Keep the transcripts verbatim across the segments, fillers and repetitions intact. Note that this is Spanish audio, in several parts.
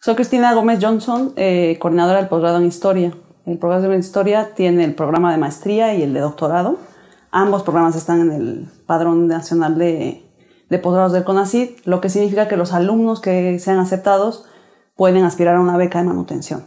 Soy Cristina Gómez Johnson, eh, coordinadora del posgrado en Historia. El programa de Historia tiene el programa de maestría y el de doctorado. Ambos programas están en el Padrón Nacional de, de Posgrados del CONACYT, lo que significa que los alumnos que sean aceptados pueden aspirar a una beca de manutención.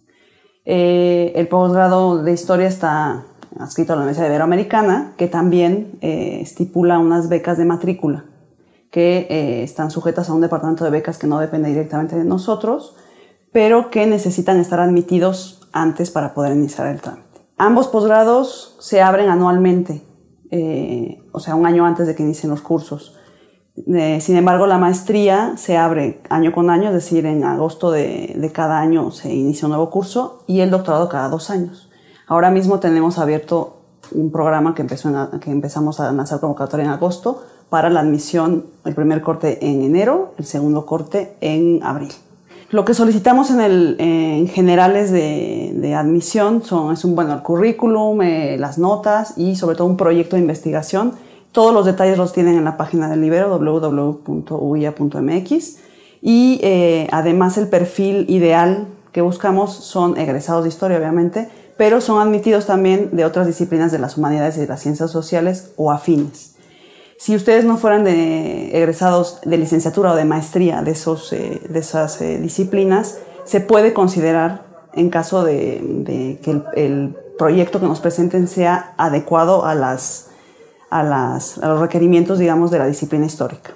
Eh, el posgrado de Historia está adscrito a la Universidad Iberoamericana, que también eh, estipula unas becas de matrícula que eh, están sujetas a un departamento de becas que no depende directamente de nosotros, pero que necesitan estar admitidos antes para poder iniciar el trámite. Ambos posgrados se abren anualmente, eh, o sea, un año antes de que inicien los cursos. Eh, sin embargo, la maestría se abre año con año, es decir, en agosto de, de cada año se inicia un nuevo curso, y el doctorado cada dos años. Ahora mismo tenemos abierto un programa que, empezó en, que empezamos a lanzar convocatoria en agosto para la admisión, el primer corte en enero, el segundo corte en abril. Lo que solicitamos en, el, eh, en generales de, de admisión son, es un, bueno, el currículum, eh, las notas y sobre todo un proyecto de investigación. Todos los detalles los tienen en la página del Ibero, doble u doble u doble u punto u i a punto m x. Y eh, además el perfil ideal que buscamos son egresados de Historia, obviamente, pero son admitidos también de otras disciplinas de las humanidades y de las ciencias sociales o afines. Si ustedes no fueran de egresados de licenciatura o de maestría de, esos, eh, de esas eh, disciplinas, se puede considerar en caso de, de que el, el proyecto que nos presenten sea adecuado a, las, a, las, a los requerimientos, digamos, de la disciplina histórica.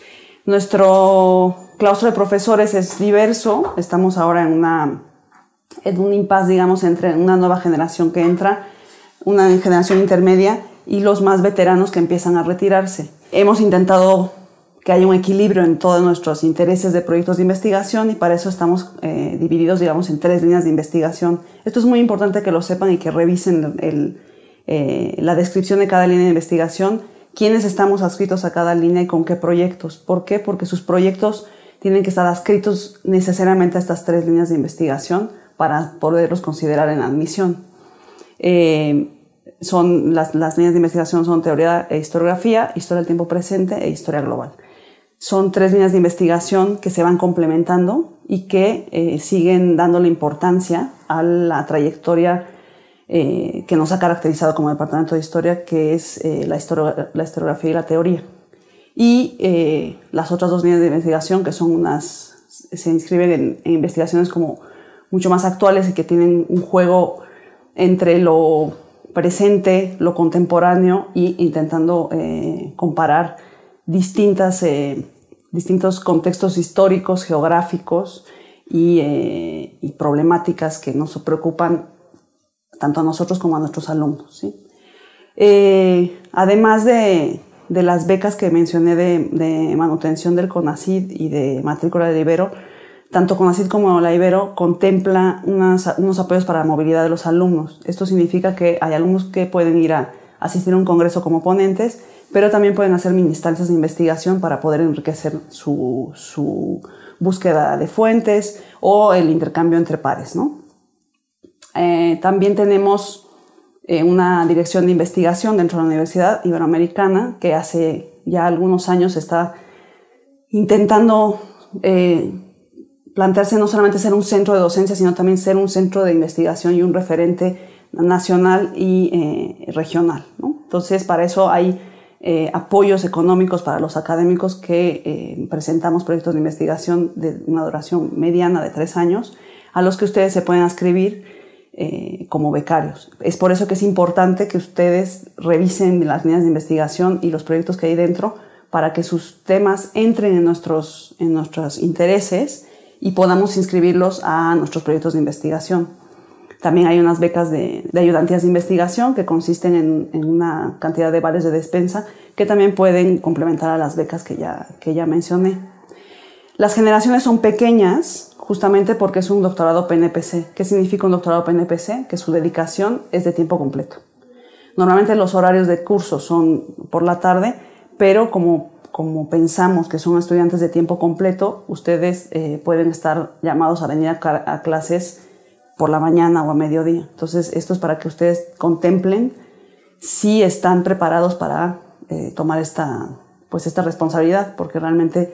Nuestro claustro de profesores es diverso. Estamos ahora en, una, en un impasse, digamos, entre una nueva generación que entra, una generación intermedia, y los más veteranos que empiezan a retirarse. Hemos intentado que haya un equilibrio en todos nuestros intereses de proyectos de investigación y para eso estamos eh, divididos, digamos, en tres líneas de investigación. Esto es muy importante que lo sepan y que revisen el, eh, la descripción de cada línea de investigación, quiénes estamos adscritos a cada línea y con qué proyectos. ¿Por qué? Porque sus proyectos tienen que estar adscritos necesariamente a estas tres líneas de investigación para poderlos considerar en admisión. Eh, Son, las, las líneas de investigación son teoría e historiografía, historia del tiempo presente e historia global. Son tres líneas de investigación que se van complementando y que eh, siguen dándole importancia a la trayectoria eh, que nos ha caracterizado como Departamento de Historia, que es eh, la, historio, la historiografía y la teoría. Y eh, las otras dos líneas de investigación, que son unas, se inscriben en, en investigaciones como mucho más actuales y que tienen un juego entre lo presente, lo contemporáneo, y intentando eh, comparar distintas, eh, distintos contextos históricos, geográficos y, eh, y problemáticas que nos preocupan tanto a nosotros como a nuestros alumnos, ¿sí? Eh, además de, de las becas que mencioné de, de manutención del CONACYT y de matrícula del Ibero, tanto CONACYT como la Ibero contempla unas, unos apoyos para la movilidad de los alumnos. Esto significa que hay alumnos que pueden ir a asistir a un congreso como ponentes, pero también pueden hacer mini instancias de investigación para poder enriquecer su, su búsqueda de fuentes o el intercambio entre pares, ¿no? Eh, también tenemos eh, una dirección de investigación dentro de la Universidad Iberoamericana que hace ya algunos años está intentando eh, plantearse no solamente ser un centro de docencia, sino también ser un centro de investigación y un referente nacional y eh, regional, ¿no? Entonces, para eso hay eh, apoyos económicos para los académicos que eh, presentamos proyectos de investigación de una duración mediana de tres años, a los que ustedes se pueden inscribir eh, como becarios. Es por eso que es importante que ustedes revisen las líneas de investigación y los proyectos que hay dentro para que sus temas entren en nuestros, en nuestros intereses y podamos inscribirlos a nuestros proyectos de investigación. También hay unas becas de, de ayudantías de investigación que consisten en, en una cantidad de vales de despensa que también pueden complementar a las becas que ya, que ya mencioné. Las generaciones son pequeñas justamente porque es un doctorado P N P C. ¿Qué significa un doctorado P N P C? Que su dedicación es de tiempo completo. Normalmente los horarios de curso son por la tarde, pero como como pensamos que son estudiantes de tiempo completo, ustedes eh, pueden estar llamados a venir a, a clases por la mañana o a mediodía. Entonces, esto es para que ustedes contemplen si están preparados para eh, tomar esta, pues esta responsabilidad, porque realmente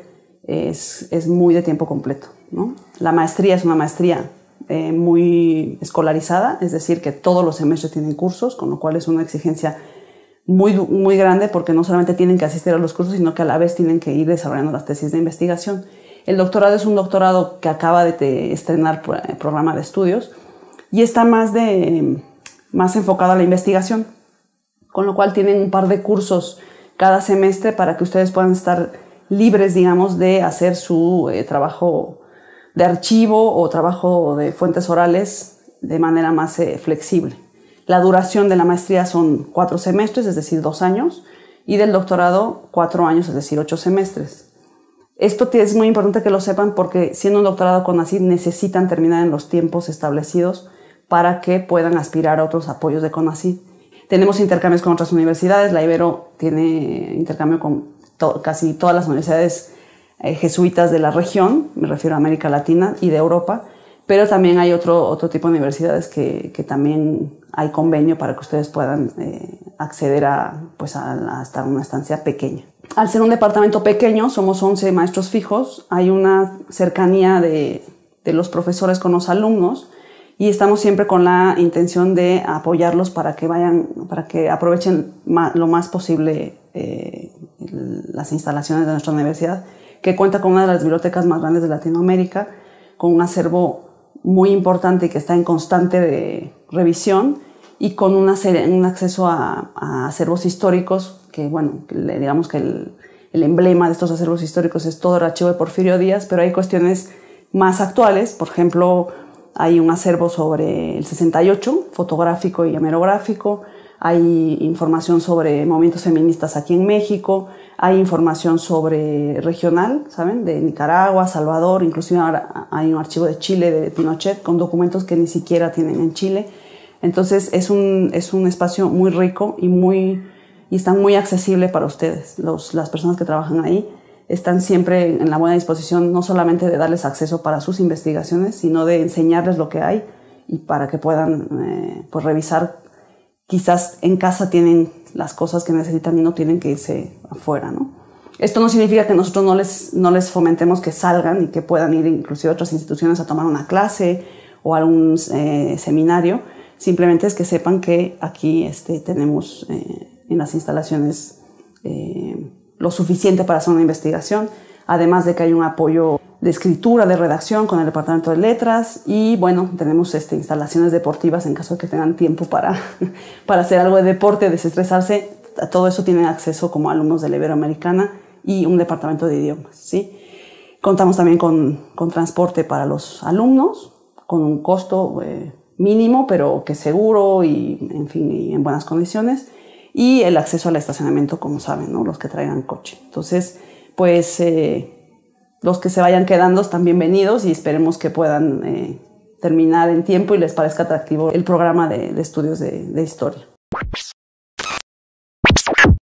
es, es muy de tiempo completo, ¿no? La maestría es una maestría eh, muy escolarizada, es decir, que todos los semestres tienen cursos, con lo cual es una exigencia muy, muy grande porque no solamente tienen que asistir a los cursos, sino que a la vez tienen que ir desarrollando las tesis de investigación. El doctorado es un doctorado que acaba de te, estrenar el programa de estudios y está más, de, más enfocado a la investigación, con lo cual tienen un par de cursos cada semestre para que ustedes puedan estar libres, digamos, de hacer su eh, trabajo de archivo o trabajo de fuentes orales de manera más eh, flexible. La duración de la maestría son cuatro semestres, es decir, dos años, y del doctorado cuatro años, es decir, ocho semestres. Esto es muy importante que lo sepan porque siendo un doctorado CONACYT necesitan terminar en los tiempos establecidos para que puedan aspirar a otros apoyos de CONACYT. Tenemos intercambios con otras universidades, la Ibero tiene intercambio con to casi todas las universidades eh, jesuitas de la región, me refiero a América Latina y de Europa, pero también hay otro, otro tipo de universidades que, que también hay convenio para que ustedes puedan eh, acceder a, pues a, hasta una estancia pequeña. Al ser un departamento pequeño, somos once maestros fijos, hay una cercanía de, de los profesores con los alumnos y estamos siempre con la intención de apoyarlos para que vayan, para que aprovechen más, lo más posible eh, las instalaciones de nuestra universidad, que cuenta con una de las bibliotecas más grandes de Latinoamérica, con un acervo muy importante que está en constante de revisión y con una serie, un acceso a, a acervos históricos que, bueno, digamos que el, el emblema de estos acervos históricos es todo el archivo de Porfirio Díaz, pero hay cuestiones más actuales. Por ejemplo, hay un acervo sobre el sesenta y ocho, fotográfico y hemerográfico, hay información sobre movimientos feministas aquí en México, hay información sobre regional, ¿saben? De Nicaragua, Salvador, inclusive ahora hay un archivo de Chile, de Pinochet, con documentos que ni siquiera tienen en Chile. Entonces es un, es un espacio muy rico y, muy, y está muy accesible para ustedes. Los, las personas que trabajan ahí están siempre en la buena disposición, no solamente de darles acceso para sus investigaciones, sino de enseñarles lo que hay y para que puedan eh, pues revisar. Quizás en casa tienen las cosas que necesitan y no tienen que irse afuera, ¿no? Esto no significa que nosotros no les, no les fomentemos que salgan y que puedan ir inclusive a otras instituciones a tomar una clase o algún eh, seminario. Simplemente es que sepan que aquí este, tenemos eh, en las instalaciones eh, lo suficiente para hacer una investigación, además de que hay un apoyo de escritura, de redacción con el Departamento de Letras y, bueno, tenemos este, instalaciones deportivas en caso de que tengan tiempo para, para hacer algo de deporte, desestresarse. A todo eso tienen acceso como alumnos de la Iberoamericana y un departamento de idiomas, ¿sí? Contamos también con, con transporte para los alumnos, con un costo eh, mínimo, pero que seguro y, en fin, y en buenas condiciones. Y el acceso al estacionamiento, como saben, ¿no? Los que traigan coche. Entonces, pues... Eh, los que se vayan quedando están bienvenidos y esperemos que puedan eh, terminar en tiempo y les parezca atractivo el programa de, de estudios de, de historia.